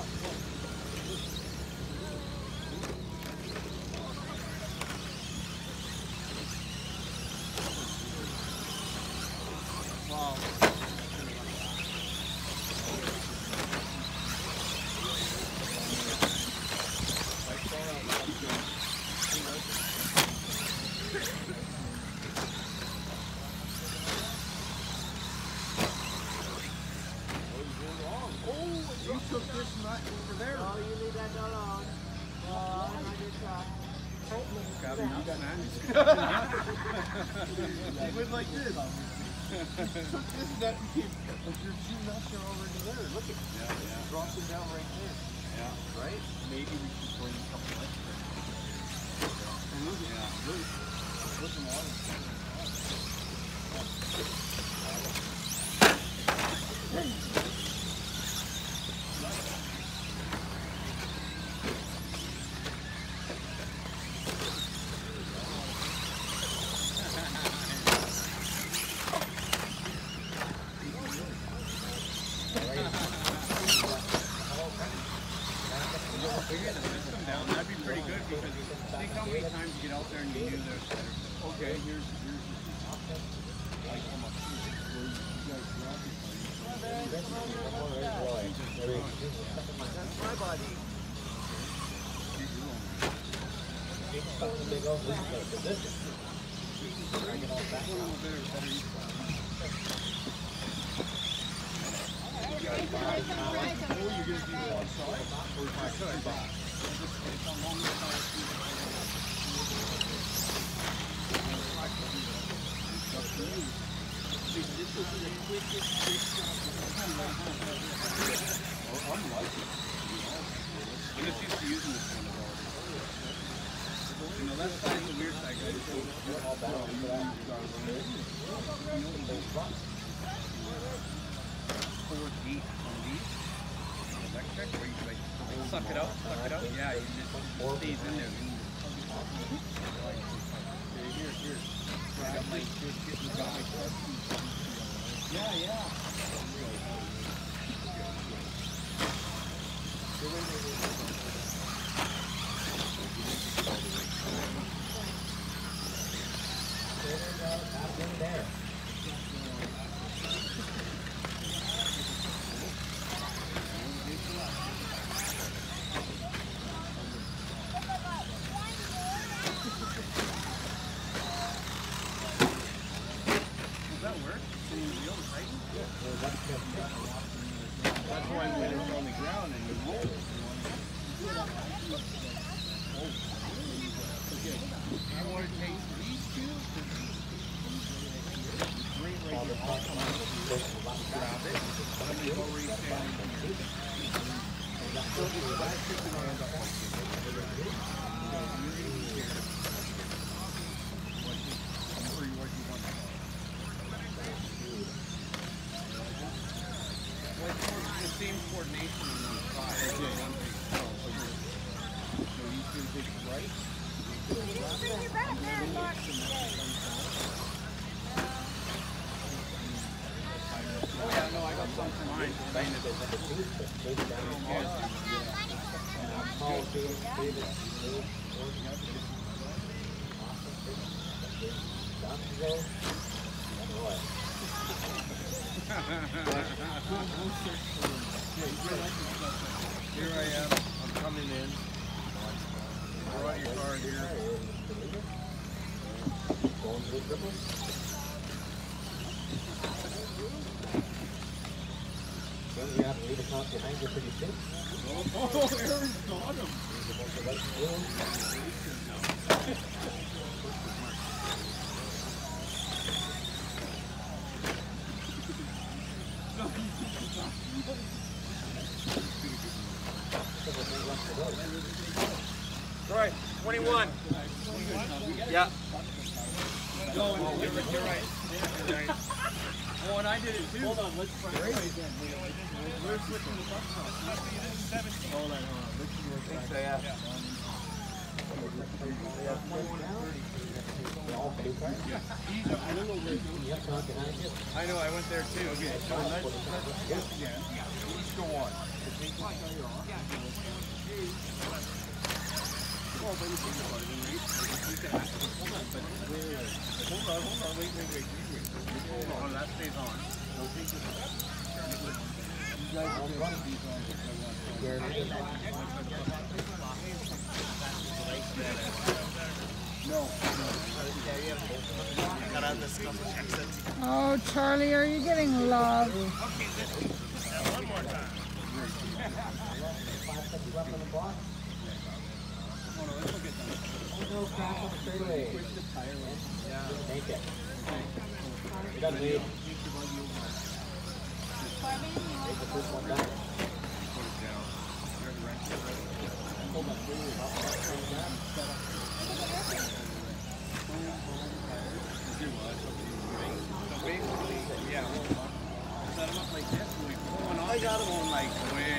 You took this nut over there. Oh, you leave that alone. Oh, I just shot. Gabby, you got managed. He went like this. Took this nut and came, like your two nuts are already there. Look at it. Yeah. Drop them down right there. Yeah. Right? Maybe we should bring a couple extra. And look at that. Look them on. That'd be pretty good because think how many times you get out there and you do this. Okay, here's that's my body. I'm just used to using this one. You know, that's the weird side, guys. Forward deep on these. Electric, where you like suck it out. Yeah, you just stays in there. Here. Yeah. There. Does that work? Can you feel the tighten? That's why when it's on the ground and you roll it. I want to taste these two. Grab it. Let me go reach down. The same coordination on the side. So you can take it right. Bring your back man box today. Oh yeah, no, I got some for mine. Here I am. I'm coming in. Throw out your card here. You have to leave a top behind you pretty soon. Oh, Aaron's got him. Right, 21. Yeah. No, you're right. Oh, and I did it too. Hold on, let's try it again. We're switching the buttons off. Hold on. Let's see what's back. So, yeah. Yeah. I know, I went there too. Okay, so let's again. Let's go on. Well, but you think about it, right? You can ask them, hold on, wait. Hold on, that stays on. Don't take this off. You guys are going to put these on just like Oh, Charlie, are you getting love? One more time. Yeah, set them up like this. We're going on like way